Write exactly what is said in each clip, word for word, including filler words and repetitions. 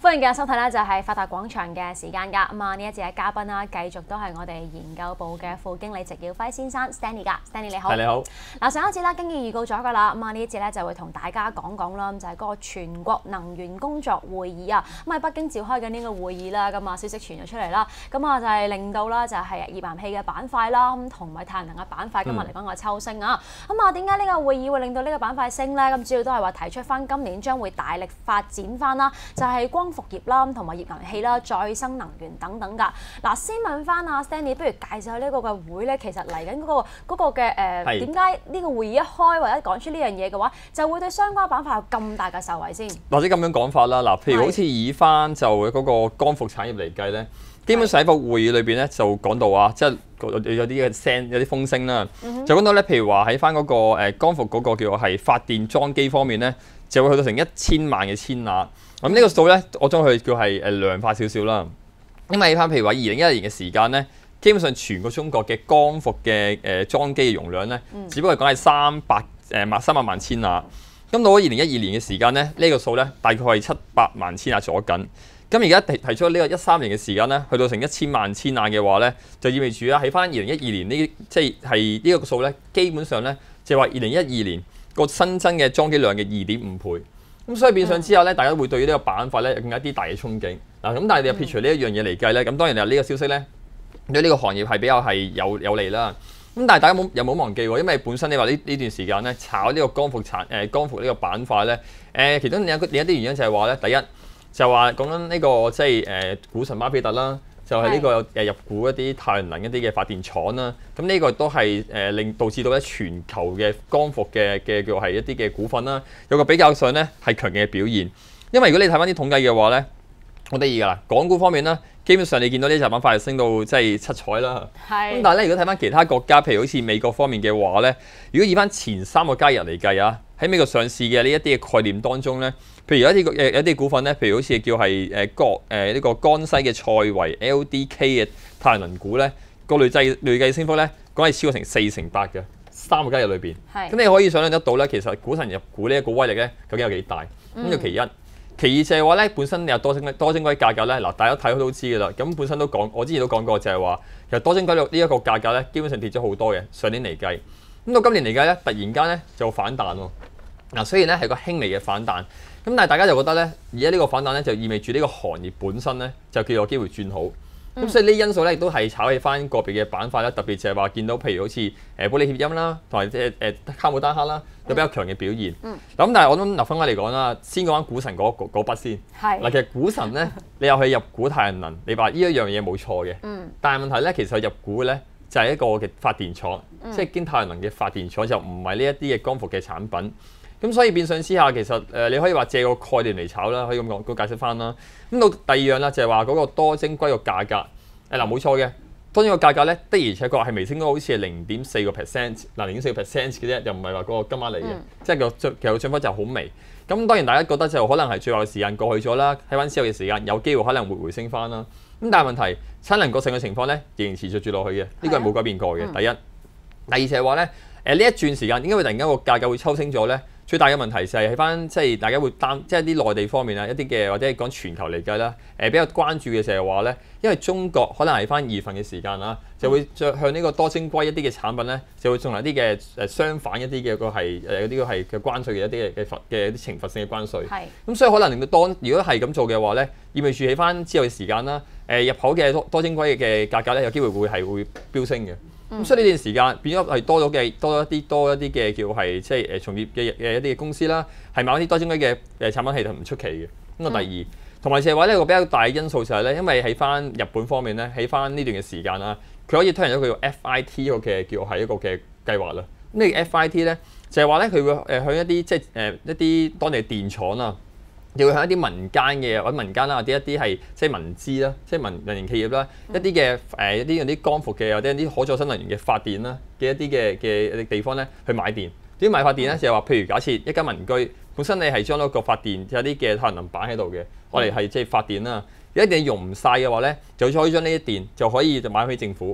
歡迎嘅收睇咧，就係發達廣場嘅時間㗎。咁啊，呢一節嘅嘉賓啦，繼續都係我哋研究部嘅副經理席耀輝先生 Stanley 㗎。Stanley 你好。 係你好。 嗱，上一節啦，經已預告咗㗎啦。咁啊，呢一節咧就會同大家講講啦，就係嗰個全國能源工作會議啊。咁喺北京召開緊呢個會議啦，咁啊消息傳咗出嚟啦。咁啊就係令到啦，就係頁岩氣嘅板塊啦，咁同埋太陽能嘅板塊今日嚟講個抽升啊。咁啊，點解呢個會議會令到呢個板塊升咧？咁主要都係話提出翻今年將會大力發展翻啦，就係光伏業啦，同埋頁岩氣啦、再生能源等等㗎。嗱，先問翻阿 Stanley， 不如介紹下呢個嘅會咧，其實嚟緊嗰個嗰個嘅誒點解呢個會議一開或者講出呢樣嘢嘅話，就會對相關板塊有咁大嘅受惠先？ 或者咁樣講法啦，嗱，譬如好似以翻就嗰個光伏產業嚟計咧，基本上喺個會議裏邊咧就講到啊，即係有啲嘅聲有啲風聲啦，嗯、就講到咧，譬如話喺翻嗰個誒光伏嗰個叫做係發電裝機方面咧，就會去到成一千萬嘅千瓦。咁呢個數咧，我將佢叫係誒量化少少啦。因為翻譬如話二零一一年嘅時間咧，基本上全個中國嘅光伏嘅誒裝機嘅容量咧，嗯、只不過講係三百誒萬三百萬千瓦。咁到咗二零一二年嘅時間咧，呢、呢個數咧大概係七百萬千瓦左緊。咁而家提提出呢個一三年嘅時間咧，去到成一千萬千瓦嘅話咧，就意味住啦喺翻二零一二年呢，即係係呢個數咧，基本上咧就係話二零一二年個新增嘅裝機量嘅二點五倍。咁所以變相之後咧，大家會對於呢個板塊咧有更加啲大嘅憧憬。嗱，咁但係你又撇除呢一樣嘢嚟計咧，咁當然係呢個消息咧對呢個行業係比較係有有利啦。咁但係大家冇又冇忘記喎，因為本身你話呢呢段時間咧炒呢個光伏產誒、呃、光伏呢個板塊咧，誒、呃、其中另一個另一啲原因就係話咧，第一就話講緊呢個即係誒股神巴菲特啦。就係呢個誒入股一啲太陽能一啲嘅發電廠啦，咁呢個都係誒令導致到咧全球嘅光伏嘅嘅叫係一啲嘅股份啦，有個比較上咧係強勁嘅表現。因為如果你睇翻啲統計嘅話咧，好得意㗎啦，港股方面啦，基本上你見到呢隻板塊升到即係七彩啦。係。咁但係咧，如果睇翻其他國家，譬如好似美國方面嘅話咧，如果以翻前三個交易日嚟計啊，喺美國上市嘅呢一啲嘅概念當中咧。譬如有一啲誒有啲股份咧，譬如好似叫係誒國誒呢個江西嘅賽維 L D K 嘅太陽能股咧，個累計累計升幅咧，講係超過成四成八嘅三個交易日裏邊。係。咁你可以想象得到咧，其實股神入股呢一個威力咧，究竟有幾大？咁就、嗯、其一，其二就係話咧，本身你有多晶多晶硅價格咧，嗱大家睇到都知㗎啦。咁本身都講，我之前都講過就係話，其實多晶硅呢一個價格咧，基本上跌咗好多嘅。上年嚟計，咁到今年嚟計咧，突然間咧就反彈喎。嗱，雖然咧係個輕微嘅反彈。咁但係大家就覺得咧，而家呢個反彈咧就意味住呢個行業本身咧就叫有機會轉好。咁、嗯、所以呢啲因素咧亦都係炒起翻個別嘅板塊啦，特別就係話見到譬如好似誒玻璃協鑫啦，同埋即係誒卡姆丹克啦，有比較強嘅表現。嗯。咁但係我諗嗱分開嚟講啦，先講翻股神嗰嗰筆先。係。嗱，其實股神咧，你又去入股太陽能，你話呢一樣嘢冇錯嘅。嗯。但係問題咧，其實入股咧就係一個嘅發電廠，嗯、即係經太陽能嘅發電廠，就唔係呢一啲嘅光伏嘅產品。咁所以變相之下，其實誒你可以話借個概念嚟炒啦，可以咁講，都解釋翻啦。咁到第二樣啦，就係話嗰個多晶硅個價格，誒嗱冇錯嘅，多晶個價格咧的而且確係微升到好似係零點四個 percent， 嗱零點四個 percent 嘅啫，又唔係話嗰個金額嚟嘅，嗯、即係個其實個漲幅就好微。咁當然大家覺得就可能係最後嘅時間過去咗啦，睇翻之後嘅時間有機會可能會回升翻啦。咁但係問題產能過剩嘅情況咧仍然持續住落去嘅，呢個係冇改變過嘅。嗯、第一，第二就係話咧誒呢一轉時間點解會突然間個價格會抽升咗咧？最大嘅問題就係喺翻即係大家會擔，即係啲內地方面啊，一啲嘅或者係講全球嚟計啦，誒比較關注嘅就係話咧，因為中國可能係翻二月份嘅時間啊，就會着向呢個多晶硅一啲嘅產品咧，就會進行一啲嘅誒相反一啲嘅個係誒嗰啲個係嘅關稅嘅一啲嘅嘅罰嘅一啲懲罰性嘅關稅。係。咁所以可能令到當如果係咁做嘅話咧，意味住喺翻之後嘅時間啦，誒入口嘅多多晶硅嘅價格咧有機會會係會飆升嘅。咁、嗯、所以呢段時間變咗係多咗嘅多咗一啲多一啲嘅叫係即係誒從業嘅嘅一啲嘅公司啦，係買一啲多晶硅嘅誒產品係唔出奇嘅。咁啊第二，同埋就係話呢一個比較大嘅因素就係咧，因為喺翻日本方面咧，喺翻呢段嘅時間啦，佢可以推行咗佢個 F I T 個嘅叫係一個嘅計劃啦。咁呢個 F I T 咧就係話咧佢會誒向一啲即係誒一啲當地嘅電廠啊。又會向一啲民間嘅或者民間啦，或者一啲係即係民資啦，即係民民營企業啦，一啲嘅誒一啲嗰啲光伏嘅或者一啲可再生能源嘅發電啦嘅一啲嘅嘅地方咧去買電。點買發電咧？就係話，譬如假設一間民居本身你係將嗰個發電有啲嘅太陽能板喺度嘅，我哋係即係發電啦。一定用唔晒嘅話咧，就可以將呢啲電就可以就買俾政府。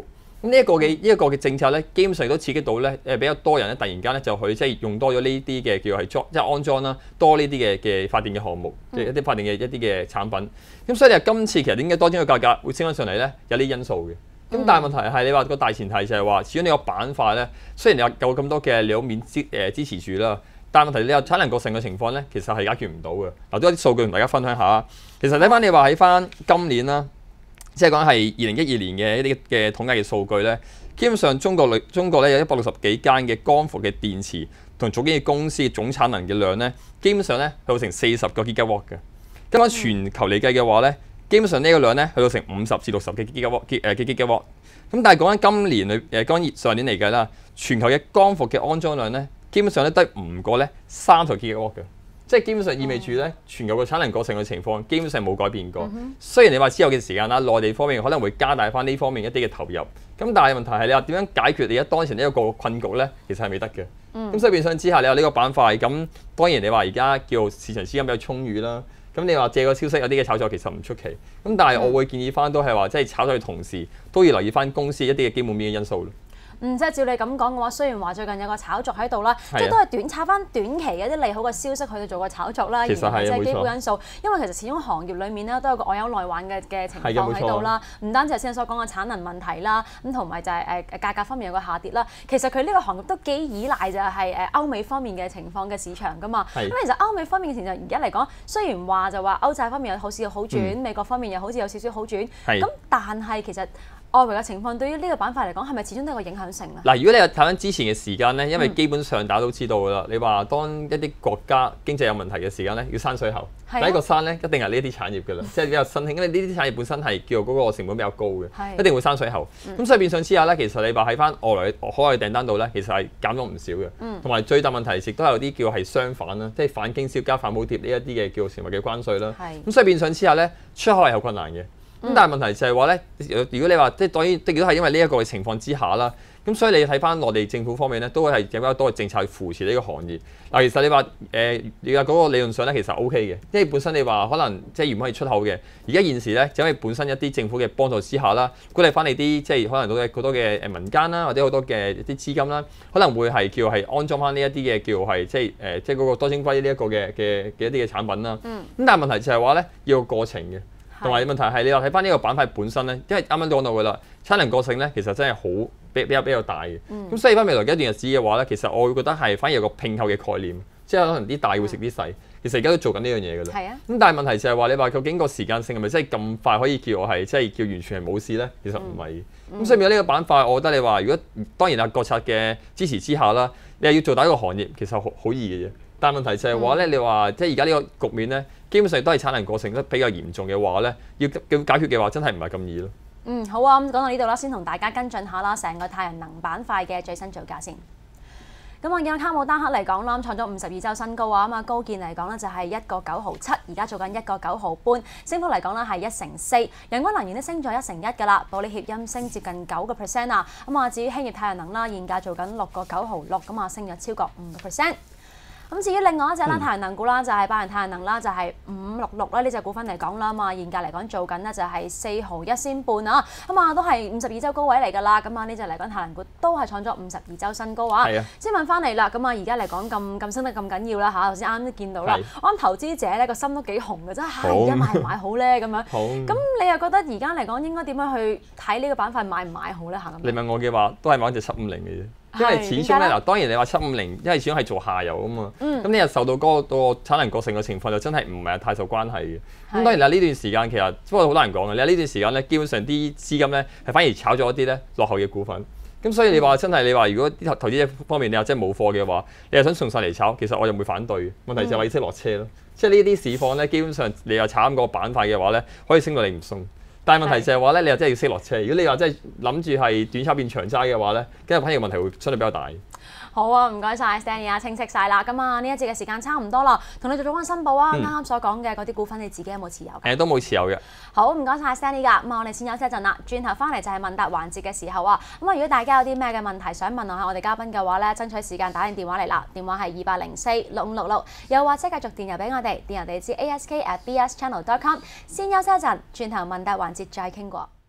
咁呢一個嘅呢一個嘅政策咧，基本上都刺激到咧誒比較多人咧，突然間咧就去即係用多咗呢啲嘅叫係裝即係安裝啦，多呢啲嘅嘅發電嘅項目，即係、嗯、一啲發電嘅一啲嘅產品。咁所以你話今次其實點解多晶嘅價格會升翻上嚟咧？有啲因素嘅。咁、嗯、但係問題係你話個大前提就係話，始終你個板塊咧，雖然你有咁多嘅兩面支誒支持住啦，但係問題你有產能過剩嘅情況咧，其實係解決唔到嘅。嗱，都有啲數據同大家分享下。其實睇翻你話喺翻今年啦，即係講係二零一二年嘅一啲嘅統計嘅數據咧，基本上中國裏中國咧有一百六十幾間嘅光伏嘅電池同組件嘅公司總產能嘅量咧，基本上咧去到成四十個 gigawatt 嘅。咁喺全球嚟計嘅話咧，基本上呢個量咧去到成五十至六十嘅 gigawatt 誒嘅 gigawatt。咁但係講緊今年裏誒講緊上年嚟計啦，全球嘅光伏嘅安裝量咧，基本上咧都唔過咧三十 gigawatt 嘅。即係基本上意味住咧，全球嘅產能過剩嘅情況基本上冇改變過。嗯、雖然你話之後嘅時間啦，內地方面可能會加大翻呢方面一啲嘅投入，咁但係問題係你話點樣解決你而家當前呢一個困局咧？其實係未得嘅。咁、嗯、所以變相之下，你話呢個板塊咁，當然你話而家叫市場資金比較充裕啦。咁你話借個消息有啲嘅炒作其實唔出奇。咁但係我會建議翻都係話，即係炒作嘅同時都要留意翻公司一啲嘅基本面嘅因素咯。 嗯，即係照你咁講嘅話，雖然話最近有個炒作喺度啦，即係都係短炒翻短期嘅一啲利好嘅消息去做個炒作啦，而唔係即係基本因素。因為其實始終行業裡面咧都有個外憂內患嘅嘅情況喺度啦，唔單止頭先所講嘅產能問題啦，咁同埋就係誒誒價格方面有個下跌啦。其實佢呢個行業都幾依賴就係誒歐美方面嘅情況嘅市場㗎嘛。咁其實歐美方面嘅情況而家嚟講，雖然話就話歐債方面有好似有好轉，嗯、美國方面又好似有少少好轉，咁但係其實外圍嘅情況對於呢個板塊嚟講係咪始終都有個影響性啊？嗱， 如果你係睇翻之前嘅時間咧，因為基本上大家都知道㗎啦，嗯、你話當一啲國家經濟有問題嘅時間咧，要閂水喉，啊、第一個閂咧一定係呢啲產業㗎啦，即係比較新興，因為呢啲產業本身係叫做嗰個成本比較高嘅，是一定會閂水喉。咁、嗯、所以變相之下咧，其實你話喺翻外來海外訂單度咧，其實係減咗唔少嘅。同埋、嗯、最大問題亦都有啲叫係相反啦，即係反傾銷加反補貼呢一啲嘅叫成為嘅關稅啦。咁是所以變相之下咧，出口係好困難嘅。咁、嗯、但係問題就係話咧，如果你話即係當然，亦都係因為呢一個嘅情況之下啦。咁所以你睇翻內地政府方面咧，都係有比較多嘅政策去扶持呢個行業。嗱，其實你話誒、呃，你話嗰個理論上咧，其實 O K 嘅，因為本身你話可能即係原本可以出口嘅，而家現時咧，就因為本身一啲政府嘅幫助之下啦，鼓勵翻你啲即係可能到好多嘅誒民間啦，或者好多嘅一啲資金啦，可能會係叫係安裝翻呢一啲嘅叫係即係誒、呃、即係嗰個多晶硅呢一個嘅嘅嘅一啲嘅產品啦。嗯。咁但係問題就係話咧，要個過程嘅。同埋問題係你話睇翻呢個板塊本身咧，因為啱啱講到嘅啦，產能過剩咧，其實真係好比比較比較大嘅。咁、嗯、所以翻未來嘅一段日子嘅話咧，其實我會覺得係反而有個併購嘅概念，即係可能啲大會食啲細。嗯、其實而家都做緊呢樣嘢㗎啦。係啊。咁但係問題就係話你話究竟個時間性係咪真係咁快可以叫我係即係叫完全係冇事咧？其實唔係。咁、嗯、所以變咗呢個板塊，我覺得你話如果當然係國策嘅支持之下啦，你係要做大一個行業，其實好好易嘅啫。但係問題就係話咧，嗯、你話即係而家呢個局面咧，基本上都係產能過剩得比較嚴重嘅話咧，要要解決嘅話，真係唔係咁易咯。 嗯，好啊，咁講到呢度啦，先同大家跟進下啦，成個太陽能板塊嘅最新造價先。咁我見到卡姆丹克嚟講啦，創咗五十二週新高啊，咁啊高見嚟講咧就係一個九毫七，而家做緊一個九毫半，升幅嚟講咧係一成四，人均能源都升咗一成一㗎啦，保利協鑫升接近九個 percent 啊，咁啊至於興業太陽能啦，現價做緊六個九毫六，咁啊升咗超過五個 percent。咁至於另外一隻啦，太陽能股啦，就係百元太陽能啦，就係五六六啦，呢隻股份嚟講啦，咁啊現價嚟講做緊呢就係四毫一仙半啊，咁啊都係五十二週高位嚟㗎啦，咁啊呢隻嚟講太陽能股都係創咗五十二週新高啊。係啊。先問翻嚟啦，咁啊而家嚟講咁咁升得咁緊要啦嚇，頭先啱啱都見到啦，我諗投資者咧個心都幾紅嘅，真係而家買唔買好咧咁樣。好。咁你又覺得而家嚟講應該點樣去睇呢個板塊買唔買好咧嚇？ 你問我嘅話，都係買隻七五零嘅啫。因為始終咧，嗱當然你話七五零，因為始終係做下游啊嘛。咁你又受到嗰個產能過剩嘅情況，就真係唔係太受關係嘅。咁是當然啦，呢段時間其實不過好難講嘅。你喺呢段時間咧，基本上啲資金咧係反而炒咗一啲咧落後嘅股份。咁所以你話真係你話，如果啲投資者方面你又真係冇貨嘅話，你又想送晒嚟炒，其實我又唔會反對。問題就係話要識落車咯。嗯、即係呢啲市況咧，基本上你又炒啱個板塊嘅話咧，可以升到你唔送。但係問題就係話咧，你又真係要識落車。如果你話真係諗住係短炒變長齋嘅話咧，跟住反而問題會相對比較大。 好啊，唔該晒 Stanley 啊，清晰晒啦。咁啊，呢一節嘅時間差唔多啦，同你做咗翻申報啊。啱啱、嗯、所講嘅嗰啲股份，你自己有冇持有？誒， 都冇持有嘅。 好，唔該晒 Stanley 噶。咁啊，我哋先休息一陣啦。轉頭翻嚟就係問答環節嘅時候啊。咁啊，如果大家有啲咩嘅問題想問下我哋嘉賓嘅話咧，爭取時間打定電話嚟啦。電話係二八零四六五六六，又或者繼續電郵俾我哋，電郵地址 ask at b s channel dot com。先休息一陣，轉頭問答環節再傾過。